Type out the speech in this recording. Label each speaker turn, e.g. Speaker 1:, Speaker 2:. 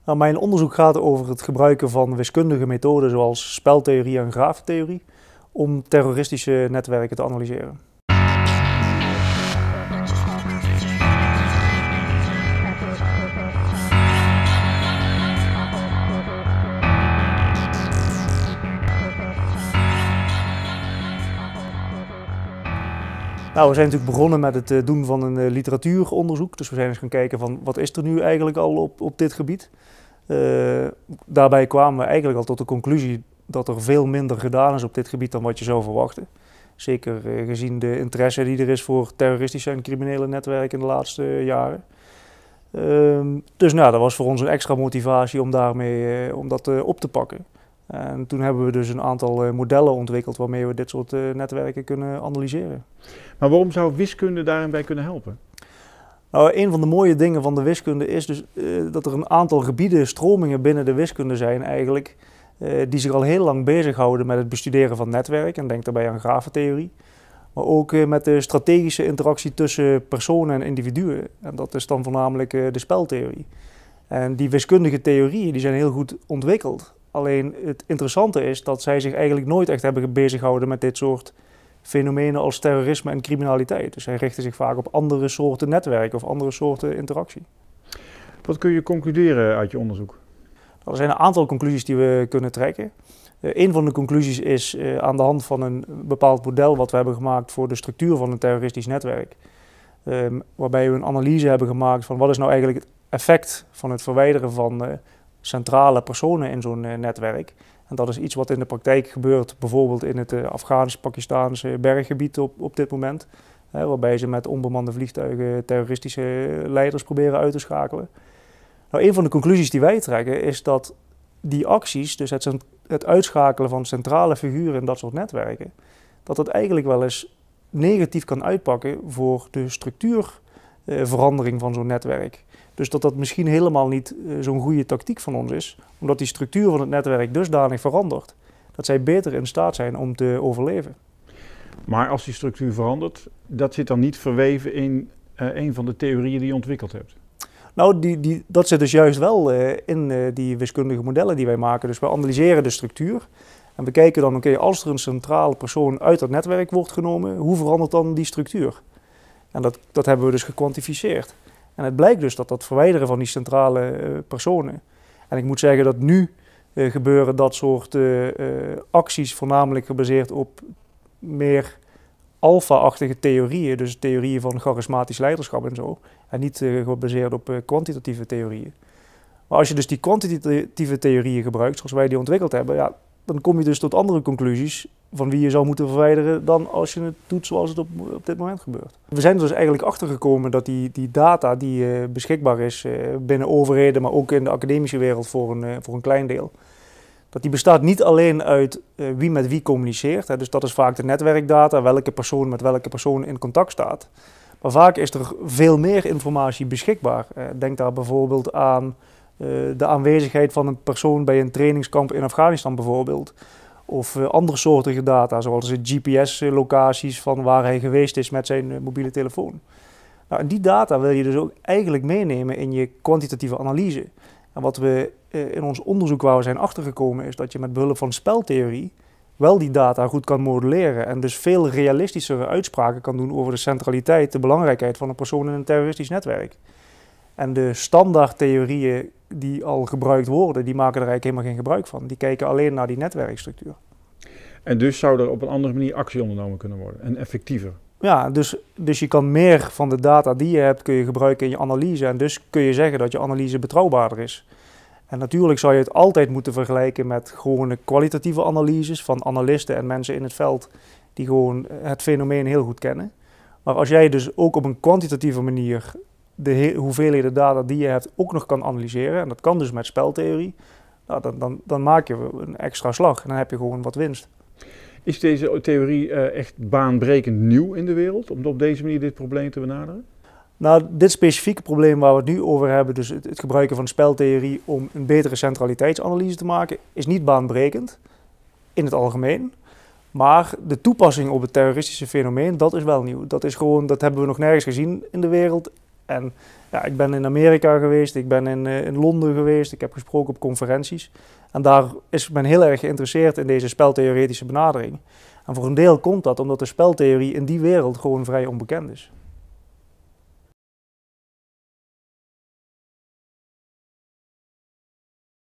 Speaker 1: Nou, mijn onderzoek gaat over het gebruiken van wiskundige methoden zoals speltheorie en grafentheorie om terroristische netwerken te analyseren. Nou, we zijn natuurlijk begonnen met het doen van een literatuuronderzoek. Dus we zijn eens gaan kijken van wat is er nu eigenlijk al op dit gebied. Daarbij kwamen we eigenlijk al tot de conclusie dat er veel minder gedaan is op dit gebied dan wat je zou verwachten. Zeker gezien de interesse die er is voor terroristische en criminele netwerken in de laatste jaren. Dus nou, dat was voor ons een extra motivatie om dat op te pakken. En toen hebben we dus een aantal modellen ontwikkeld waarmee we dit soort netwerken kunnen analyseren.
Speaker 2: Maar waarom zou wiskunde daarin bij kunnen helpen?
Speaker 1: Nou, een van de mooie dingen van de wiskunde is dus dat er een aantal gebieden, stromingen binnen de wiskunde zijn eigenlijk, die zich al heel lang bezighouden met het bestuderen van netwerken. En denk daarbij aan grafentheorie. Maar ook met de strategische interactie tussen personen en individuen. En dat is dan voornamelijk de speltheorie. En die wiskundige theorieën die zijn heel goed ontwikkeld. Alleen het interessante is dat zij zich eigenlijk nooit echt hebben bezighouden met dit soort fenomenen als terrorisme en criminaliteit. Dus zij richten zich vaak op andere soorten netwerken of andere soorten interactie.
Speaker 2: Wat kun je concluderen uit je onderzoek?
Speaker 1: Er zijn een aantal conclusies die we kunnen trekken. Een van de conclusies is aan de hand van een bepaald model wat we hebben gemaakt voor de structuur van een terroristisch netwerk. Waarbij we een analyse hebben gemaakt van wat is nou eigenlijk het effect van het verwijderen van centrale personen in zo'n netwerk. En dat is iets wat in de praktijk gebeurt, bijvoorbeeld in het Afghaans-Pakistaanse berggebied op dit moment. Waarbij ze met onbemande vliegtuigen terroristische leiders proberen uit te schakelen. Nou, een van de conclusies die wij trekken is dat die acties, dus het uitschakelen van centrale figuren in dat soort netwerken, dat dat eigenlijk wel eens negatief kan uitpakken voor de structuurverandering van zo'n netwerk. Dus dat misschien helemaal niet zo'n goede tactiek van ons is, omdat die structuur van het netwerk dusdanig verandert, dat zij beter in staat zijn om te overleven.
Speaker 2: Maar als die structuur verandert, dat zit dan niet verweven in een van de theorieën die je ontwikkeld hebt?
Speaker 1: Nou, dat zit dus juist wel in die wiskundige modellen die wij maken. Dus we analyseren de structuur en bekijken dan, oké, als er een centrale persoon uit dat netwerk wordt genomen, hoe verandert dan die structuur? En dat hebben we dus gekwantificeerd. En het blijkt dus dat verwijderen van die centrale personen. En ik moet zeggen dat nu gebeuren dat soort acties voornamelijk gebaseerd op meer alfa-achtige theorieën. Dus theorieën van charismatisch leiderschap en zo. En niet gebaseerd op kwantitatieve theorieën. Maar als je dus die kwantitatieve theorieën gebruikt, zoals wij die ontwikkeld hebben, ja, dan kom je dus tot andere conclusies van wie je zou moeten verwijderen dan als je het doet zoals het op dit moment gebeurt. We zijn er dus eigenlijk achter gekomen dat die data die beschikbaar is binnen overheden, maar ook in de academische wereld voor een klein deel, dat die bestaat niet alleen uit wie met wie communiceert. Hè, dus dat is vaak de netwerkdata, welke persoon met welke persoon in contact staat. Maar vaak is er veel meer informatie beschikbaar. Denk daar bijvoorbeeld aan de aanwezigheid van een persoon bij een trainingskamp in Afghanistan bijvoorbeeld. Of andere soorten data, zoals GPS-locaties van waar hij geweest is met zijn mobiele telefoon. Nou, en die data wil je dus ook eigenlijk meenemen in je kwantitatieve analyse. En wat we in ons onderzoek waar we zijn achtergekomen is dat je met behulp van speltheorie wel die data goed kan modelleren en dus veel realistischere uitspraken kan doen over de centraliteit, de belangrijkheid van een persoon in een terroristisch netwerk. En de standaardtheorieën die al gebruikt worden, die maken er eigenlijk helemaal geen gebruik van. Die kijken alleen naar die netwerkstructuur.
Speaker 2: En dus zou er op een andere manier actie ondernomen kunnen worden en effectiever?
Speaker 1: Ja, dus je kan meer van de data die je hebt kun je gebruiken in je analyse en dus kun je zeggen dat je analyse betrouwbaarder is. En natuurlijk zou je het altijd moeten vergelijken met gewone kwalitatieve analyses van analisten en mensen in het veld die gewoon het fenomeen heel goed kennen. Maar als jij dus ook op een kwantitatieve manier de hoeveelheden data die je hebt ook nog kan analyseren, en dat kan dus met speltheorie, nou, dan maak je een extra slag en dan heb je gewoon wat winst.
Speaker 2: Is deze theorie echt baanbrekend nieuw in de wereld, om op deze manier dit probleem te benaderen?
Speaker 1: Nou, dit specifieke probleem waar we het nu over hebben, dus het gebruiken van speltheorie om een betere centraliteitsanalyse te maken, is niet baanbrekend in het algemeen. Maar de toepassing op het terroristische fenomeen, dat is wel nieuw. Dat is gewoon, dat hebben we nog nergens gezien in de wereld En ja, ik ben in Amerika geweest, ik ben in Londen geweest, ik heb gesproken op conferenties. En daar is men heel erg geïnteresseerd in deze speltheoretische benadering. En voor een deel komt dat omdat de speltheorie in die wereld gewoon vrij onbekend is.